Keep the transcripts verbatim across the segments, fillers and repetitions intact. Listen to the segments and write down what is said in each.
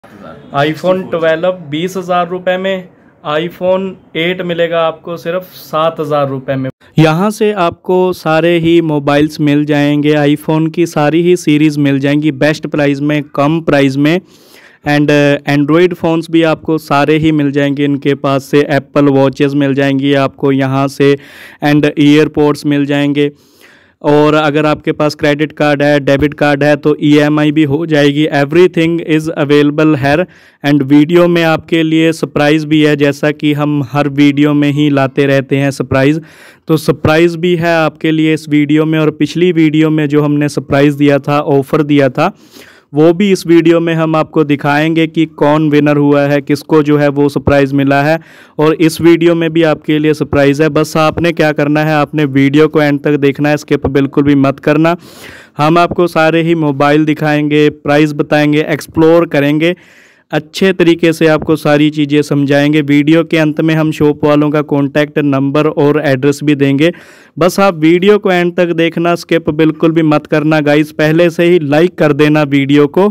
IPhone twelve बीस हजार रुपये में, आईफोन एट मिलेगा आपको सिर्फ सात हजार रुपये में। यहाँ से आपको सारे ही मोबाइल्स मिल जाएंगे, आईफोन की सारी ही सीरीज़ मिल जाएंगी बेस्ट प्राइस में, कम प्राइस में। एंड एंड्रॉयड फ़ोन्स भी आपको सारे ही मिल जाएंगे इनके पास से। एप्पल वॉचेस मिल जाएंगी आपको यहाँ से, एंड ईयरपोड्स मिल जाएंगे। और अगर आपके पास क्रेडिट कार्ड है, डेबिट कार्ड है तो ईएमआई भी हो जाएगी। एवरीथिंग इज़ अवेलेबल है। एंड वीडियो में आपके लिए सरप्राइज़ भी है, जैसा कि हम हर वीडियो में ही लाते रहते हैं सरप्राइज़, तो सरप्राइज़ भी है आपके लिए इस वीडियो में। और पिछली वीडियो में जो हमने सरप्राइज़ दिया था, ऑफ़र दिया था, वो भी इस वीडियो में हम आपको दिखाएंगे कि कौन विनर हुआ है, किसको जो है वो सरप्राइज़ मिला है। और इस वीडियो में भी आपके लिए सरप्राइज़ है। बस आपने क्या करना है, आपने वीडियो को एंड तक देखना है, स्किप बिल्कुल भी मत करना। हम आपको सारे ही मोबाइल दिखाएंगे, प्राइस बताएंगे, एक्सप्लोर करेंगे, अच्छे तरीके से आपको सारी चीज़ें समझाएंगे। वीडियो के अंत में हम शॉप वालों का कॉन्टैक्ट नंबर और एड्रेस भी देंगे। बस आप वीडियो को एंड तक देखना, स्किप बिल्कुल भी मत करना गाइस। पहले से ही लाइक कर देना वीडियो को।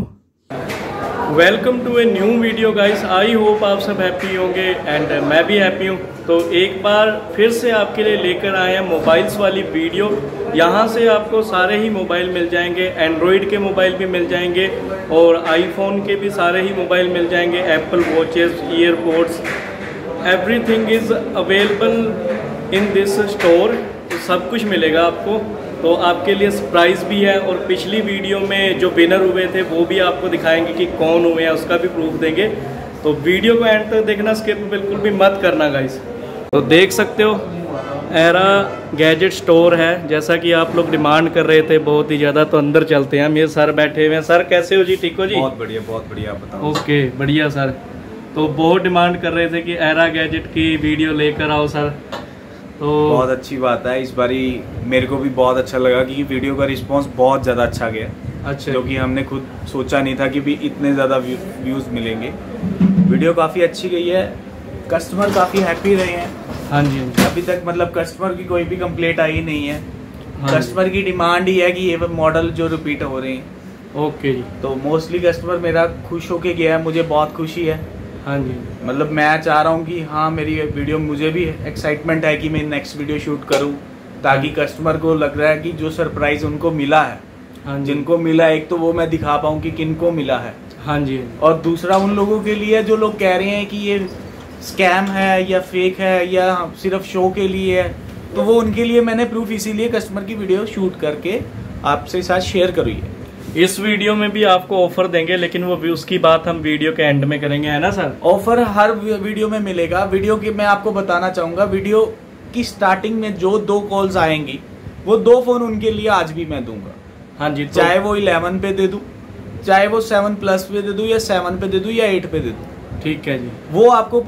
Welcome to a new video guys. I hope आप सब हैप्पी होंगे एंड मैं भी हैप्पी हूँ। तो एक बार फिर से आपके लिए लेकर आए हैं मोबाइल्स वाली वीडियो। यहाँ से आपको सारे ही मोबाइल मिल जाएंगे, एंड्रॉयड के मोबाइल भी मिल जाएंगे और आईफोन के भी सारे ही मोबाइल मिल जाएंगे, Apple watches, earpods, everything is available in this store. सब कुछ मिलेगा आपको। तो आपके लिए सरप्राइज़ भी है और पिछली वीडियो में जो विनर हुए थे वो भी आपको दिखाएंगे कि कौन हुए हैं, उसका भी प्रूफ देंगे। तो वीडियो को एंड तक देखना, स्किप बिल्कुल भी मत करना गाइस। तो देख सकते हो एरा गैजेट स्टोर है, जैसा कि आप लोग डिमांड कर रहे थे बहुत ही ज़्यादा। तो अंदर चलते हैं, मेरे सर बैठे हुए हैं। सर कैसे हो जी? ठीक हो जी? बहुत बढ़िया, बहुत बढ़िया, आप बताओ। ओके, बढ़िया सर। तो बहुत डिमांड कर रहे थे कि एरा गैजेट की वीडियो लेकर आओ सर। तो बहुत अच्छी बात है, इस बारी मेरे को भी बहुत अच्छा लगा कि वीडियो का रिस्पांस बहुत ज़्यादा अच्छा गया। अच्छा, क्योंकि हमने खुद सोचा नहीं था कि भी इतने ज़्यादा व्यूज़ मिलेंगे। वीडियो काफ़ी अच्छी गई है, कस्टमर काफ़ी हैप्पी रहे हैं। हाँ जी, अभी तक मतलब कस्टमर की कोई भी कंप्लेंट आई नहीं है। हाँ, कस्टमर की डिमांड ही है कि ये मॉडल जो रिपीट हो रहे हैं। ओके जी। तो मोस्टली कस्टमर मेरा खुश होके गया है, मुझे बहुत खुशी है। हाँ जी, मतलब मैं चाह रहा हूँ कि हाँ मेरी वीडियो, मुझे भी एक्साइटमेंट है कि मैं नेक्स्ट वीडियो शूट करूँ, ताकि कस्टमर को लग रहा है कि जो सरप्राइज उनको मिला है, हाँ जिनको मिला है, एक तो वो मैं दिखा पाऊँ कि किनको मिला है। हाँ जी। और दूसरा उन लोगों के लिए जो लोग कह रहे हैं कि ये स्कैम है या फेक है या सिर्फ शो के लिए है, तो वो उनके लिए मैंने प्रूफ इसीलिए कस्टमर की वीडियो शूट करके आपसे साथ शेयर करी है। इस वीडियो में भी आपको ऑफर देंगे, लेकिन वो भी उसकी बात हम वीडियो के एंड में करेंगे, है ना सर? ऑफर हर वीडियो में मिलेगा। वीडियो की मैं आपको बताना चाहूंगा, वीडियो की स्टार्टिंग में जो दो कॉल्स आएंगी वो दो फोन उनके लिए आज भी मैं दूंगा। हाँ जी। तो चाहे वो इलेवन पे दे दूं, चाहे वो सेवन प्लस पे दे दूं, या सेवन पे दे दूं, या एट पे दे दूं। ठीक है जी। वो आपको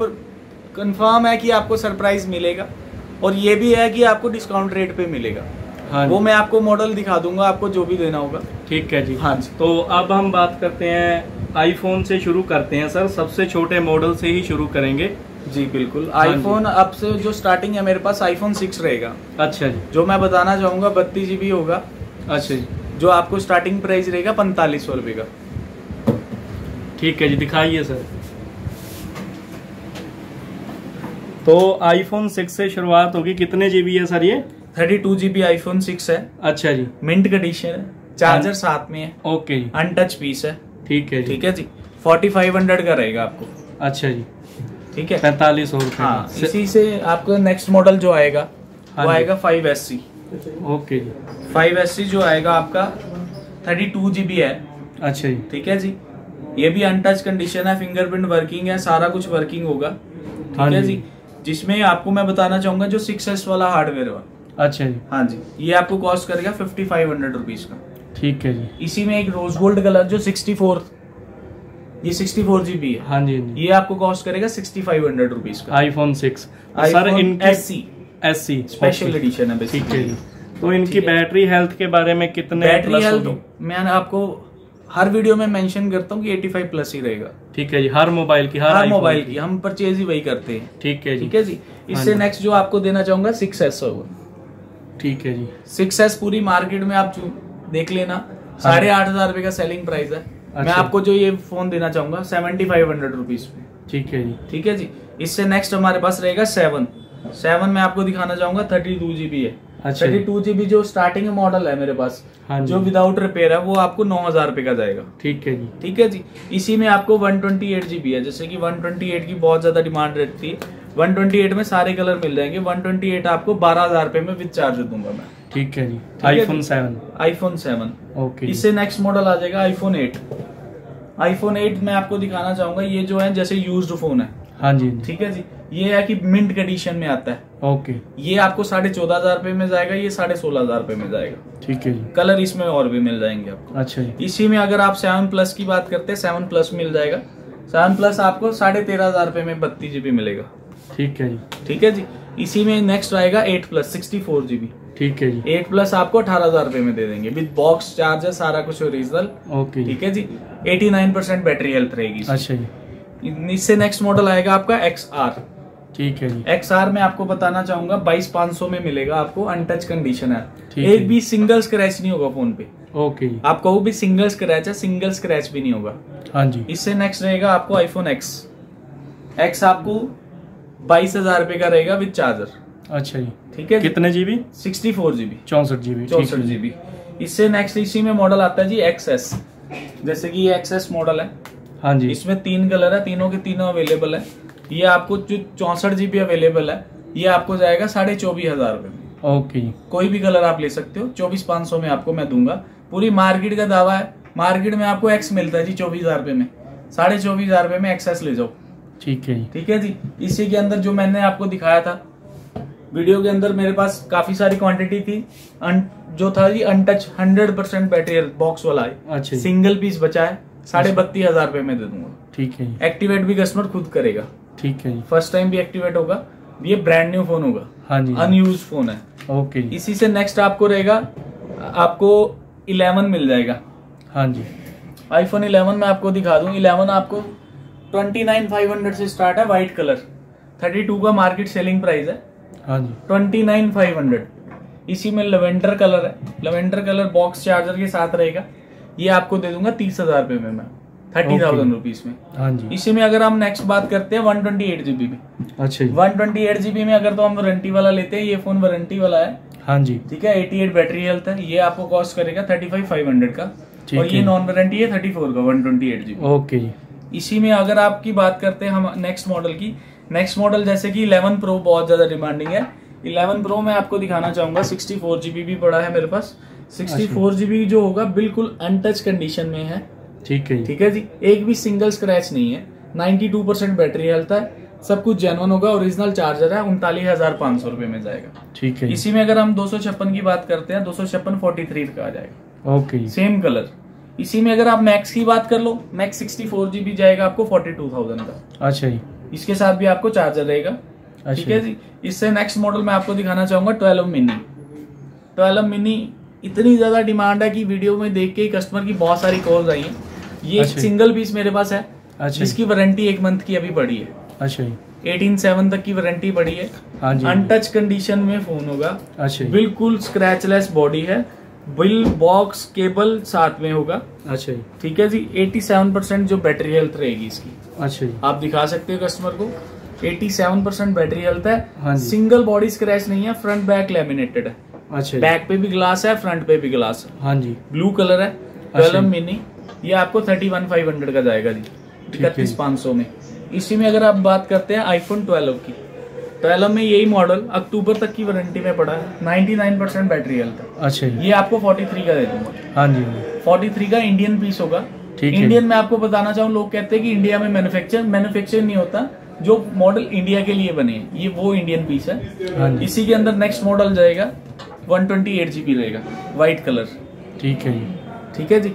कंफर्म है कि आपको सरप्राइज मिलेगा, और ये भी है कि आपको डिस्काउंट रेट पे मिलेगा। हाँ, वो मैं आपको मॉडल दिखा दूंगा, आपको जो भी देना होगा। ठीक है जी। हाँ जी। तो अब हम बात करते हैं आईफोन से शुरू करते हैं सर, सबसे छोटे मॉडल से ही शुरू करेंगे। जी बिल्कुल। आईफोन अब से जो स्टार्टिंग है मेरे पास आईफोन सिक्स रहेगा। अच्छा जी। जो मैं बताना चाहूंगा बत्तीस जीबी होगा। अच्छा जी। जो आपको स्टार्टिंग प्राइस रहेगा पैंतालीस सौ रुपए का। ठीक है जी, दिखाइए सर। तो आईफोन सिक्स से शुरुआत होगी। कितने जीबी है सर ये? Thirty two GB iPhone six है। अच्छा जी। मिंट कंडीशन है, चार्जर साथ में है। ओके जी। अनटच पीस है। ठीक है जी। ठीक है जी। फोर्टी फाइव हंड्रेड का रहेगा आपको। अच्छा जी। ठीक है, पैंतालीस सौ रुपए। हाँ, इसी से आपको नेक्स्ट मॉडल जो आएगा वो आएगा five S C. Okay ji. Five S C जो आएगा आपका थर्टी टू जीबी है। अच्छा जी। ठीक है जी। ये भी अनटच कंडीशन है, फिंगरप्रिंट वर्किंग है, सारा कुछ वर्किंग होगा। ठीक है जी। जिसमें आपको मैं बताना चाहूंगा जो सिक्स एस वाला हार्डवेयर है। अच्छा जी। हाँ जी। ये आपको कॉस्ट करेगा फिफ्टी फाइव हंड्रेड रुपीज का। ठीक है जी। इसी में एक रोज गोल्ड कलर जो सिक्सटी फोर, ये सिक्सटी फोर जीबी है। हाँ जी। ये आपको कॉस्ट करेगा सिक्सटी फाइव हंड्रेड रुपीज का। आईफोन सिक्स सर इनकी एससी एससी स्पेशल एडिशन है। ठीक है जी। तो इनकी बैटरी हेल्थ के बारे में कितने? बैटरी हेल्थ मैं आपको हर वीडियो में मेंशन करता हूँ कि एटी फाइव प्लस ही रहेगा। ठीक है जी। हर मोबाइल की, हर, हर मोबाइल की हम परचेज ही वही करते हैं। ठीक है जी। ठीक है जी। इससे नेक्स्ट जो आपको देना चाहूंगा सिक्स एस होगा। ठीक है जी। सिक्स एस पूरी मार्केट में आप देख लेना, साढ़े आठ हजार रुपए का सेलिंग प्राइस है। मैं आपको जो ये फोन देना चाहूंगा सेवेंटी फाइव हंड्रेड रुपीज में। ठीक है जी। ठीक है जी। इससे नेक्स्ट हमारे पास रहेगा सेवन सेवन में आपको दिखाना चाहूंगा थर्टी टू जीबी है। अच्छा। थर्टी टू जीबी जो स्टार्टिंग मॉडल है मेरे पास, हाँ जी। जो विदाउट रिपेयर है वो आपको नौ हजार रुपए का जाएगा। ठीक है जी। ठीक है जी। इसी में आपको वन ट्वेंटी एट जीबी है, जैसे कि वन ट्वेंटी एट की बहुत ज्यादा डिमांड रहती है। वन ट्वेंटी एट में सारे कलर मिल जाएंगे। वन ट्वेंटी एट आपको बारह हजार रुपए में विद चार्जर दूंगा मैं। ठीक है जी। IPhone seven iPhone seven okay. इससे नेक्स्ट मॉडल आ जाएगा आईफोन एट। आईफोन एट में आपको दिखाना चाहूंगा, ये जो है जैसे यूज्ड फोन है। हाँ जी। ठीक है जी। ये है कि मिंट कंडीशन में आता है। ओके। ये आपको साढ़े चौदह हजार रुपए में जाएगा, ये साढ़े सोलह हजार रुपए में जाएगा। ठीक है जी। कलर इसमें और भी मिल जाएंगे आपको। अच्छा जी। इसी में अगर आप सेवन प्लस की बात करते हैं, सेवन प्लस मिल जाएगा। सेवन प्लस आपको साढ़े तेरह हजार रुपए में बत्तीस जीबी मिलेगा। ठीक है जी। ठीक है जी। इसी में नेक्स्ट आएगा eight plus sixty four GB. ठीक है जी। एट प्लस आपको अठारह हजार रुपए में दे देंगे विद बॉक्स चार्जर, सारा कुछ ओरिजिनल। ओके। ठीक है जी। Eighty nine percent battery health रहेगी। अच्छा जी। इससे नेक्स्ट मॉडल आएगा आपका एक्स आर। ठीक है जी। एक्स आर में आपको बताना चाहूंगा बाईस पाँच सौ में मिलेगा आपको, अनटच कंडीशन है। ठीक एक है। भी सिंगल स्क्रैच नहीं होगा फोन पे। ओके। आप कहो भी सिंगल स्क्रैच है, सिंगल स्क्रैच भी नहीं होगा। हाँ जी। इससे नेक्स्ट रहेगा आपको आईफोन एक्स। एक्स आपको बाईस हजार रुपए का रहेगा विद चार्जर। अच्छा जी। ठीक है। कितने जीबी? सिक्सटी फोर जीबी चौसठ जीबी। चौसठ जीबी। इससे नेक्स्ट इसी में मॉडल आता है जी एक्सएस। जैसे कि ये एक्सएस मॉडल है। हाँ जी। इसमें तीन कलर है, तीनों के तीनों अवेलेबल है। ये आपको जो चौसठ जीबी अवेलेबल है, ये आपको जाएगा साढ़े चौबीस हजार रुपए में। ओके। कोई भी कलर आप ले सकते हो। चौबीस पाँच सौ में आपको मैं दूंगा। पूरी मार्केट का दावा है, मार्केट में आपको एक्स मिलता है जी चौबीस हजार रुपए में। साढ़े चौबीस हजार रुपए में एक्सएस ले जाओ। ठीक है जी। ठीक है जी। इसी के अंदर जो मैंने आपको दिखाया था वीडियो के अंदर, मेरे पास काफी सारी क्वांटिटी थी। अन, जो था जी untouch hundred percent battery box वाला है। अच्छा। सिंगल पीस बचा है, साढ़े बत्तीस हजार रुपए में दे दूंगा। ठीक है। एक्टिवेट भी कस्टमर खुद करेगा। ठीक है जी। फर्स्ट टाइम भी एक्टिवेट होगा। ये ब्रांड न्यू फोन होगा। हाँ जी। अनयूज फोन है। ओके जी। इसी से नेक्स्ट आपको रहेगा, आपको इलेवन मिल जाएगा। हाँ जी। आईफोन इलेवन में आपको दिखा दूं। इलेवन आपको ट्वेंटी नाइन फाइव हंड्रेड से स्टार्ट है, व्हाइट कलर। थर्टी टू का मार्केट सेलिंग प्राइस है। हाँ जी। Twenty nine five hundred. इसी में लेवेंडर कलर है। लेवेंडर कलर बॉक्स चार्जर के साथ रहेगा। ये आपको दे दूंगा तीस हजार रुपए में मैं, थर्टी थाउजेंड रुपीज में। हाँ जी। इसी में अगर हम नेक्स्ट बात करते हैं वन ट्वेंटी एट जीबी में। अच्छा। वन ट्वेंटी एट जीबी में अगर तो हम वारंटी वाला लेते हैं, ये फोन वारंटी वाला है। हाँ जी। ठीक है। एटी एट बैटरी हेल्थ है। ये आपको कॉस्ट करेगा थर्टी फाइव फाइव हंड्रेड का। और ये नॉन वारंटी है थर्टी फोर का one twenty eight GB. Okay. इसी में अगर आपकी बात करते हैं हम नेक्स्ट मॉडल की, नेक्स्ट मॉडल जैसे कि इलेवन प्रो बहुत ज्यादा डिमांडिंग है। इलेवन प्रो में आपको दिखाना चाहूंगा, सिक्सटी फोर जीबी भी पड़ा है मेरे पास। सिक्सटी फोर जीबी जो होगा बिल्कुल अनटच कंडीशन में है। ठीक है। ठीक है जी। एक भी सिंगल स्क्रैच नहीं है। Ninety two percent battery health है। सब कुछ जेन्युइन होगा। ओरिजिनल चार्जर है। उनतालीस हजार पाँच सौ रुपए में जाएगा। ठीक है। इसी में अगर हम दो सौ छप्पन की बात करते हैं, दो सौ छप्पन फोर्टी थ्री का आ जाएगा। ओके। Same colour. इसी में अगर आप मैक्स की बात कर लो, मैक्स सिक्सटी फोर जीबी जाएगा आपको फोर्टी टू थाउजेंड का। अच्छा जी। इसके साथ भी आपको चार्जर रहेगा। ठीक है जी। इससे नेक्स्ट मॉडल मैं आपको दिखाना चाहूंगा ट्वेल्व मिनी। ट्वेल्व मिनी इतनी ज्यादा डिमांड है कि वीडियो में देख के ही कस्टमर की बहुत सारी कॉल्स आई हैं। ये अच्छा। सिंगल पीस मेरे पास है। अच्छा। जिसकी वारंटी एक मंथ की अभी पड़ी है। अच्छा। एटीन सेवन तक की वारंटी पड़ी है। हाँ जी। अनटच कंडीशन में फोन होगा। अच्छा। बिल्कुल स्क्रैचलेस बॉडी है। बिल बॉक्स केबल साथ में होगा। अच्छा। ठीक है जी। एटी सेवन परसेंट जो बैटरी हेल्थ रहेगी इसकी। अच्छा। आप दिखा सकते हो कस्टमर को। Eighty seven percent battery health है। हाँ जी। सिंगल बॉडी स्क्रैच नहीं है। फ्रंट बैक लैमिनेटेड है। अच्छा। बैक पे भी ग्लास है, फ्रंट पे भी ग्लास है। हाँ जी। ब्लू कलर है। Twelve mini. ये आपको थर्टी वन फाइव हंड्रेड का जाएगा जी, इकतीस पाँच सौ में। इसी में अगर आप बात करते हैं आईफोन ट्वेल्व की, ट्वेल्व में यही मॉडल अक्टूबर तक की वारंटी में पड़ा है। Ninety nine percent battery health है। अच्छा। ये आपको फोर्टी थ्री का दे दूंगा। हाँ जी। फोर्टी थ्री का इंडियन पीस होगा। इंडियन में आपको बताना चाहूँ, लोग कहते हैं कि इंडिया में मैन्युफैक्चर मैन्युफैक्चर नहीं होता। जो मॉडल इंडिया के लिए बने हैं ये वो इंडियन पीस है। हाँ जी। इसी के अंदर नेक्स्ट मॉडल जाएगा वन ट्वेंटी एट जीबी रहेगा, व्हाइट कलर। ठीक है जी। ठीक है जी।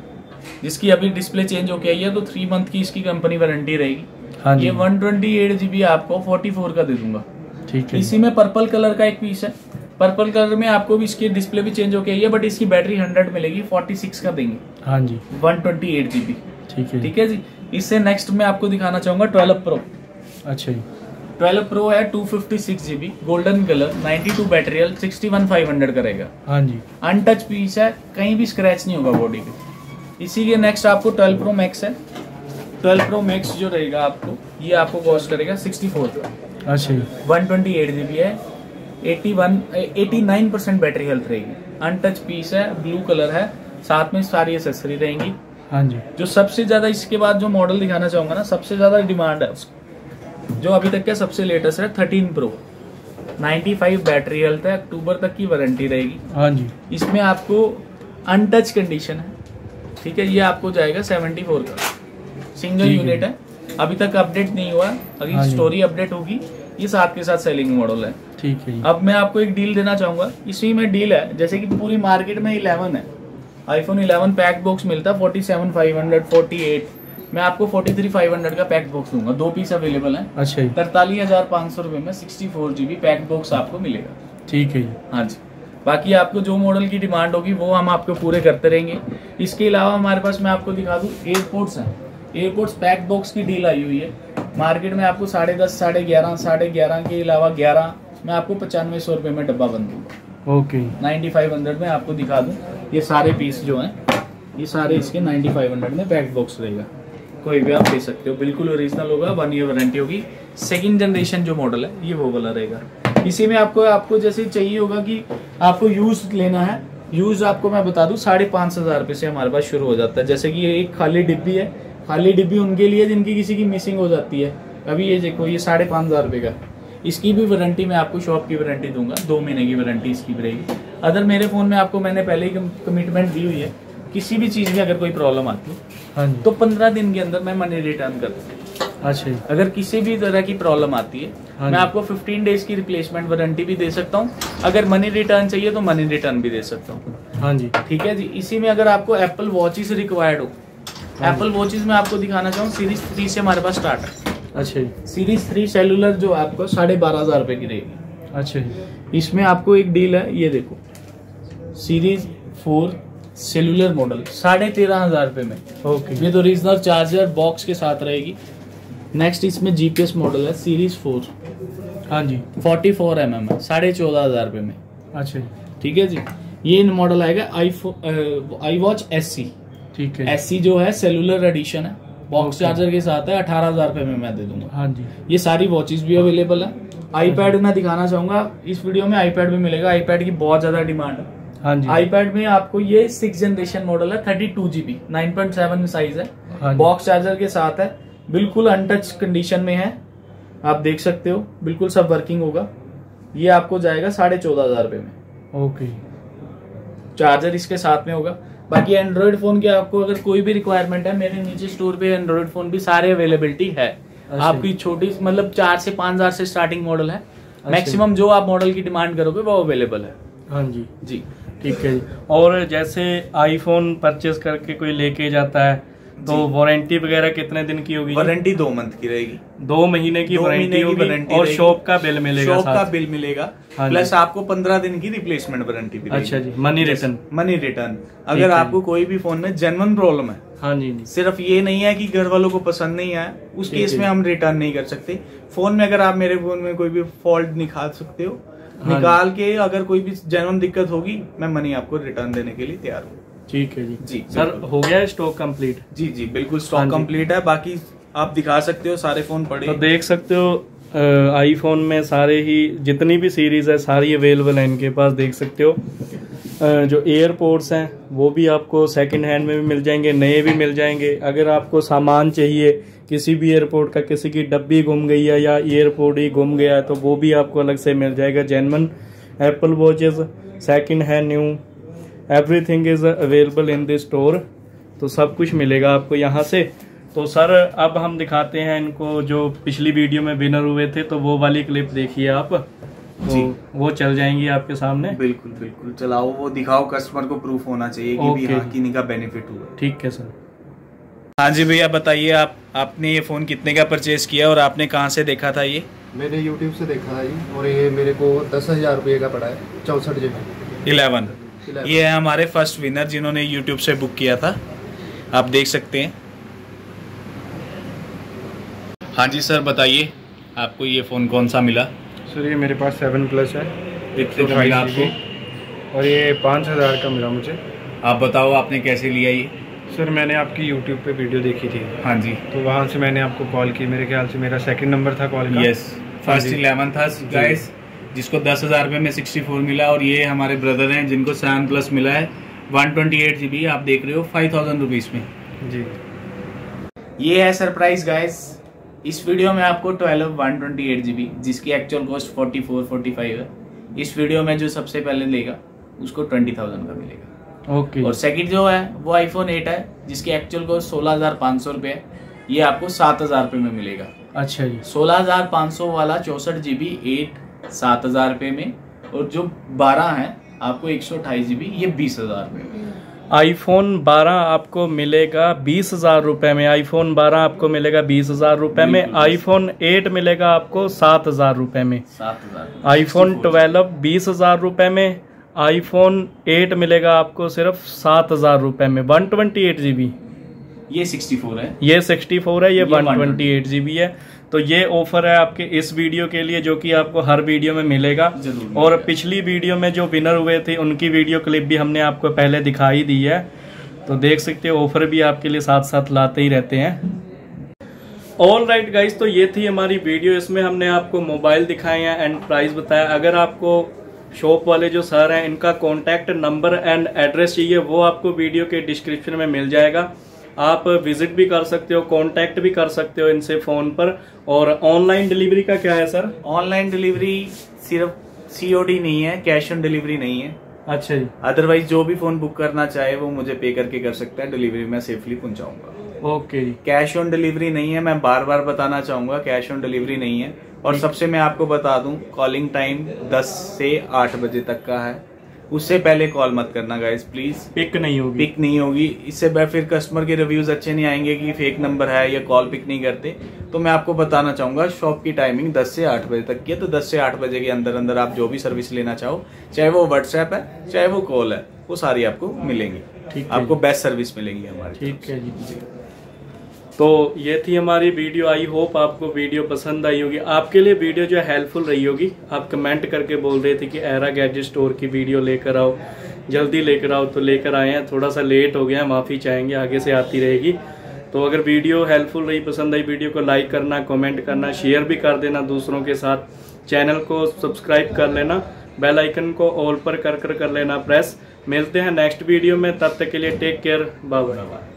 जिसकी अभी डिस्प्ले चेंज होके आई है, तो थ्री मंथ की इसकी कंपनी वारंटी रहेगी। हाँ जी। ये वन ट्वेंटी एट जीबी आपको फोर्टी फोर का दे दूंगा। ठीक है। इसी में पर्पल कलर का एक पीस है। पर्पल कलर में आपको भी इसकी डिस्प्ले भी चेंज होके आई है, बट इसकी बैटरी हंड्रेड मिलेगी, फोर्टी सिक्स का देंगे। हाँ जी। One twenty eight GB. ठीक है। ठीक है जी। इससे नेक्स्ट में आपको दिखाना चाहूंगा ट्वेल्व प्रो। अच्छा जी। ट्वेल्व प्रो है two fifty six GB, golden colour, ninety two battery health, sixty one five hundred का रहेगा। हाँ जी। अनटच पीस है, कहीं भी स्क्रैच नहीं होगा बॉडी पे। इसी के नेक्स्ट आपको ट्वेल्व प्रो मैक्स है। ट्वेल्व प्रो मैक्स जो रहेगा आपको, ये आपको कॉस्ट करेगा सिक्सटी फोर का। अच्छा, one twenty eight G B है, eighty one eighty nine percent battery health रहेगी, अनटच पीस है, ब्लू कलर है, साथ में सारी एसेसरी रहेंगी। हाँ जी। जो सबसे ज्यादा इसके बाद जो मॉडल दिखाना चाहूंगा ना, सबसे ज्यादा डिमांड है उसको, जो अभी तक का सबसे लेटेस्ट है thirteen pro, ninety five battery health है, अक्टूबर तक की वारंटी रहेगी। हाँ जी। इसमें आपको अनटच कंडीशन है, ठीक है। ये आपको जाएगा सेवेंटी फोर का, सिंगल यूनिट है, अभी तक अपडेट नहीं हुआ, अभी हाँ स्टोरी अपडेट होगी। ये साथ के साथ सेलिंग मॉडल है, ठीक है। अब मैं आपको एक डील देना चाहूंगा, इसी में डील है, जैसे कि पूरी मार्केट में इलेवन है, आईफोन इलेवन पैक बॉक्स मिलता है forty seven five hundred, forty eight, मैं आपको फोर्टी थ्री फाइव हंड्रेड का पैक बॉक्स दूंगा, दो पीस अवेलेबल है। अच्छा, तरतालीस हजार पाँच सौ रुपए में sixty four GB pack box आपको मिलेगा, ठीक है। हाँ जी। बाकी आपको जो मॉडल की डिमांड होगी वो हम आपको पूरे करते रहेंगे। इसके अलावा हमारे पास मैं आपको दिखा दूं एयरपोर्ट्स हैं, एयरपोर्ट्स पैक बॉक्स की डील आई हुई है मार्केट में, आपको साढ़े दस साढ़े ग्यारह साढ़े ग्यारह के अलावा ग्यारह मैं आपको पचानवे सौ रुपये में डब्बा बन दूंगा। ओके, नाइन्टी फाइव हंड्रेड में आपको दिखा दूं, ये सारे पीस जो हैं ये सारे इसके नाइन्टी फाइव हंड्रेड में पैक बॉक्स रहेगा, कोई भी आप ले सकते हो, बिल्कुल ओरिजिनल होगा, वन ईयर वारंटी होगी। सेकंड जनरेशन जो मॉडल है ये वो वाला रहेगा। इसी में आपको आपको जैसे चाहिए होगा कि आपको यूज लेना है, यूज आपको मैं बता दूं साढ़े पाँच हजार रुपये से हमारे पास शुरू हो जाता है। जैसे कि ये एक खाली डिब्बी है, खाली डिब्बी उनके लिए जिनकी किसी की मिसिंग हो जाती है। अभी ये देखो ये साढ़े पाँच हजार रुपये का, इसकी भी वारंटी मैं आपको शॉप की वारंटी दूंगा, दो महीने की वारंटी इसकी भी रहेगी। अगर मेरे फोन में आपको मैंने पहले ही कमिटमेंट दी हुई है, किसी भी चीज में अगर कोई प्रॉब्लम आती है हाँ जी, तो पंद्रह दिन के अंदर मैं मनी रिटर्न कर दूंगा। अच्छा, अगर किसी भी तरह की प्रॉब्लम आती है हाँ मैं आपको फिफ्टीन डेज की रिप्लेसमेंट वारंटी भी दे सकता हूँ, अगर मनी रिटर्न चाहिए तो मनी रिटर्न भी दे सकता हूँ। हाँ जी, ठीक है जी। इसी में अगर आपको एप्पल वॉचेस रिक्वायर्ड हो, एप्पल वॉचेस में आपको दिखाना चाहूँ, सीरीज थ्री से हमारे पास स्टार्ट है। अच्छा, सीरीज थ्री सेलुलर जो आपको साढ़े बारह हजार रुपए की रहेगी। अच्छा, इसमें आपको एक डील है, ये देखो सीरीज फोर सेलुलर मॉडल साढ़े तेरह हजार रुपए में, okay, with original charger box के साथ रहेगी। नेक्स्ट इसमें जीपीएस मॉडल है सीरीज फोर, हाँ जी, फोर्टी फोर एम एम है, साढ़े चौदह हजार रुपए में। अच्छा, ठीक है जी। ये मॉडल आएगा iPhone iWatch S C, ठीक है। एस सी जो है सेलुलर एडिशन है, बॉक्स चार्जर के साथ है, अठारह हजार रुपए में मैं दे दूंगा। हाँ जी, ये सारी वॉचेस भी अवेलेबल है। आईपैड मैं दिखाना चाहूंगा, इस वीडियो में आईपैड भी मिलेगा, आईपैड की बहुत ज्यादा डिमांड है। हाँ जी, आईपैड में आपको ये सिक्स जनरेशन मॉडल है, thirty two GB, nine point seven size है, हाँ जी, बॉक्स चार्जर के साथ है, बिल्कुल अनटच कंडीशन में है, आप देख सकते हो, बिल्कुल सब वर्किंग होगा। ये आपको जाएगा साढ़े चौदह हजार रुपए में, ओके, चार्जर इसके साथ में होगा। बाकी एंड्रॉइड फोन के आपको अगर कोई भी रिक्वायरमेंट है, मेरे नीचे स्टोर पे एंड्रॉइड फोन भी सारे अवेलेबिलिटी है। आपकी छोटी मतलब चार से पांच हजार से स्टार्टिंग मॉडल है, मैक्सिमम जो आप मॉडल की डिमांड करोगे वो अवेलेबल है। हाँ जी जी, ठीक है जी। और जैसे आईफोन परचेस करके कोई लेके जाता है तो वारंटी वगैरह कितने दिन की होगी? वारंटी दो मंथ की रहेगी, दो महीने की वारंटी होगी और शॉप का बिल मिलेगा, शॉप का बिल मिलेगा, हाँ प्लस आपको पंद्रह दिन की रिप्लेसमेंट वारंटी भी। अच्छा जी, मनी रिटर्न, मनी रिटर्न अगर आपको कोई भी फोन में जेन्युइन प्रॉब्लम है, हाँ जी, सिर्फ ये नहीं है कि घर वालों को पसंद नहीं आया, उस केस में हम रिटर्न नहीं कर सकते। फोन में अगर आप मेरे फोन में कोई भी फॉल्ट निकाल सकते हो, निकाल के अगर कोई भी जेन्युइन दिक्कत होगी मैं मनी आपको रिटर्न देने के लिए तैयार हूँ। ठीक है जी। जी सर, हो गया स्टॉक कंप्लीट? जी जी बिल्कुल स्टॉक कंप्लीट है, बाकी आप दिखा सकते हो सारे फोन पड़े, तो देख सकते हो आईफोन में सारे ही जितनी भी सीरीज है सारी अवेलेबल है इनके पास, देख सकते हो। जो एयरपोर्ट्स हैं वो भी आपको सेकंड हैंड में भी मिल जाएंगे, नए भी मिल जाएंगे। अगर आपको सामान चाहिए किसी भी एयरपोर्ट का, किसी की डब्बी गुम गई है या एयरपोर्ट ही गुम गया है तो वो भी आपको अलग से मिल जाएगा। Genuine Apple watches, second hand, new, everything is available in this store, तो सब कुछ मिलेगा आपको यहाँ से। तो सर अब हम दिखाते हैं इनको, जो पिछली वीडियो में विनर हुए थे तो वो वाली क्लिप देखिए आप, तो जी वो चल जाएंगी आपके सामने। बिल्कुल बिल्कुल चलाओ, वो दिखाओ, कस्टमर को प्रूफ होना चाहिए कि भी हाँ किन्हीं का बेनिफिट हुआ। ठीक है सर। हाँ जी भैया बताइए, आप आपने ये फोन कितने का परचेज किया और आपने कहाँ से देखा था? ये मैंने यूट्यूब से देखा था जी, और ये मेरे को दस हजार रुपये का पड़ा है, चौसठ जी बी इलेवन। ये है हमारे फर्स्ट विनर जिन्होंने यूट्यूब से बुक किया था, आप देख सकते हैं। हाँ जी सर बताइए, आपको ये फ़ोन कौन सा मिला? सर ये मेरे पास सेवन प्लस है, कितने का मिला आपको? और ये पाँच हज़ार का मिला मुझे। आप बताओ आपने कैसे लिया ये? सर मैंने आपकी यूट्यूब पे वीडियो देखी थी। हाँ जी। तो वहाँ से मैंने आपको कॉल की, मेरे ख्याल से मेरा सेकंड नंबर था कॉल का। यस, फर्स्ट इलेवन था गाइस, जिसको दस हज़ार रुपये में सिक्सटी फोर मिला। और ये हमारे ब्रदर हैं जिनको सेवन प्लस मिला है one twenty eight G B, आप देख रहे हो फाइव थाउजेंड रुपीज़ में जी। ये है सरप्राइज गाइस, इस वीडियो में आपको twelve one twenty eight G B जिसकी actual cost forty four forty five है, इस वीडियो में जो सबसे पहले लेगा उसको ट्वेंटी थाउजेंड का मिलेगा। ओके। और सेकंड जो है वो आईफोन एट है जिसकी एक्चुअल कॉस्ट सोलह हजार पाँच सौ रुपये है, ये आपको सात हजार रुपये में मिलेगा। अच्छा जी। सोलह हजार पाँच सौ वाला चौसठ जी बी एट सात हजार रुपये में, और जो बारह है आपको एक सौ अट्ठाईस जी बी ये बीस हजार रुपये में। आईफोन बारह आपको मिलेगा बीस हजार रुपये में, आईफोन बारह आपको मिलेगा बीस हजार रुपये में, आईफोन एट मिलेगा आपको सात हजार रुपये में, सात हजार आईफोन ट्वेल्व बीस हजार रुपये में, आईफोन एट मिलेगा आपको सिर्फ सात हजार रुपये में, one twenty eight G B. ये सिक्सटी फोर है, ये सिक्सटी फोर है, ये one twenty eight G B है। तो ये ऑफर है आपके इस वीडियो के लिए, जो कि आपको हर वीडियो में मिलेगा। और पिछली वीडियो में जो विनर हुए थे उनकी वीडियो क्लिप भी हमने आपको पहले दिखाई दी है, तो देख सकते हो ऑफर भी आपके लिए साथ साथ लाते ही रहते हैं। ऑल राइट गाइज, तो ये थी हमारी वीडियो, इसमें हमने आपको मोबाइल दिखाए हैं एंड प्राइस बताया। अगर आपको शॉप वाले जो सर हैं इनका कॉन्टैक्ट नंबर एंड एड्रेस चाहिए, वो आपको वीडियो के डिस्क्रिप्शन में मिल जाएगा। आप विजिट भी कर सकते हो, कांटेक्ट भी कर सकते हो इनसे फोन पर। और ऑनलाइन डिलीवरी का क्या है सर? ऑनलाइन डिलीवरी सिर्फ सीओडी नहीं है, कैश ऑन डिलीवरी नहीं है। अच्छा जी। अदरवाइज जो भी फोन बुक करना चाहे वो मुझे पे करके कर सकता है, डिलीवरी मैं सेफली पहुंचाऊंगा। ओके। कैश ऑन डिलीवरी नहीं है, मैं बार बार बताना चाहूंगा, कैश ऑन डिलीवरी नहीं है। और सबसे मैं आपको बता दूं, कॉलिंग टाइम दस से आठ बजे तक का है, उससे पहले कॉल मत करना गाइस प्लीज। पिक नहीं होगी, पिक नहीं होगी। इससे बाद फिर कस्टमर के रिव्यूज अच्छे नहीं आएंगे कि फेक नंबर है या कॉल पिक नहीं करते। तो मैं आपको बताना चाहूंगा, शॉप की टाइमिंग दस से आठ बजे तक की है, तो दस से आठ बजे के अंदर अंदर आप जो भी सर्विस लेना चाहो, चाहे वो व्हाट्सएप है चाहे वो कॉल है, वो सारी आपको मिलेंगी। ठीक है, आपको बेस्ट सर्विस मिलेंगी हमारी। ठीक है जी। तो ये थी हमारी वीडियो, आई होप आपको वीडियो पसंद आई होगी। आपके लिए वीडियो जो है हेल्पफुल रही होगी। आप कमेंट करके बोल रहे थे कि एरा गैजेट स्टोर की वीडियो लेकर आओ, जल्दी लेकर आओ, तो लेकर आए हैं। थोड़ा सा लेट हो गया है, माफ़ी चाहेंगे, आगे से आती रहेगी। तो अगर वीडियो हेल्पफुल रही, पसंद आई, वीडियो को लाइक करना, कमेंट करना, शेयर भी कर देना दूसरों के साथ। चैनल को सब्सक्राइब कर लेना, बेल आइकन को ऑल पर कर कर कर लेना प्रेस। मिलते हैं नेक्स्ट वीडियो में, तब तक के लिए टेक केयर, बाय बाय।